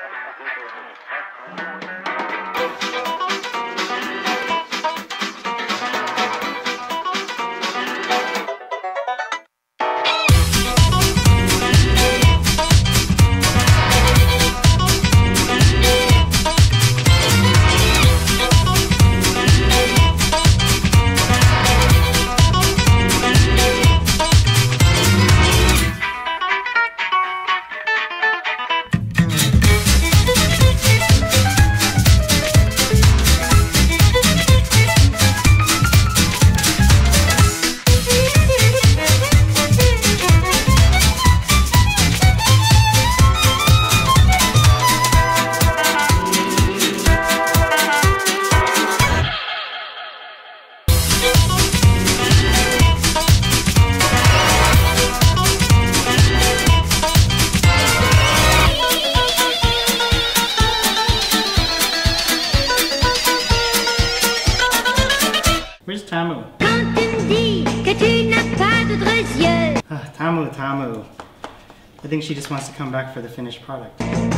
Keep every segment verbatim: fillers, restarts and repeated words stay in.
Where's Tamu? Quand tu me dis que tu n'as pas d'autres yeux. Ah, Tamu, Tamu. I think she just wants to come back for the finished product.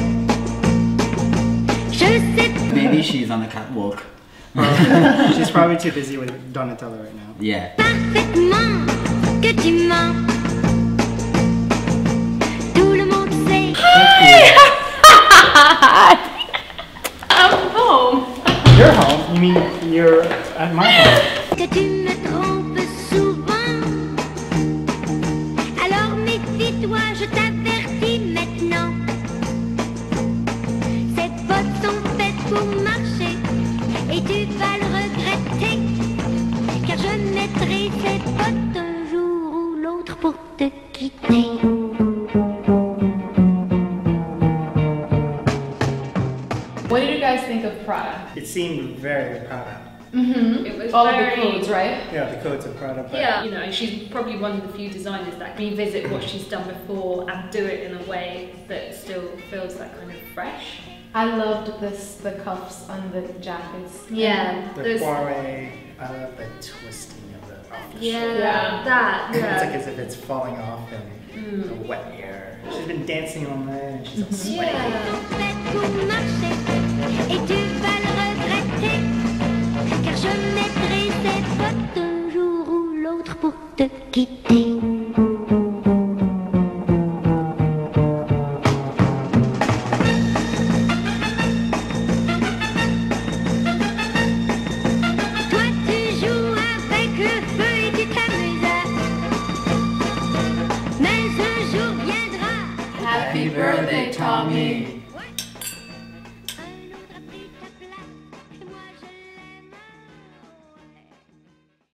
Je sais. Maybe she's on the catwalk. She's probably too busy with Donatella right now. Yeah. Parfaitement que tu mens. Tout le monde sait. I'm home. You're home? You mean you're at my home? Que tu me trompes souvent. Alors méfie-toi, je t'avertis maintenant. Ces bottes sont faites pour marcher et tu vas le regretter. Car je mettrai ces bottes un jour ou l'autre pour te quitter. What did you guys think of Prada? It seemed very Prada. Mm-hmm. It was all very, of the codes, right? Yeah, the codes of Prada. But yeah, you know, she's probably one of the few designers that revisit what she's done before and do it in a way that still feels like kind of fresh. I loved this, the cuffs on the jackets. Yeah. the soiree, I love the twisting of the off the Yeah, shoulder. yeah, that, yeah. It's like as if it's falling off in Mm. the wet air. She's been dancing all night and she's all sweaty. Faites pour marcher et tu vas le regretter. Car je mettrai ces bottes un jour ou l'autre pour te quitter. Toi tu joues avec le feu et tu t'amuses. Mais un jour viendra. Happy birthday, Tommy.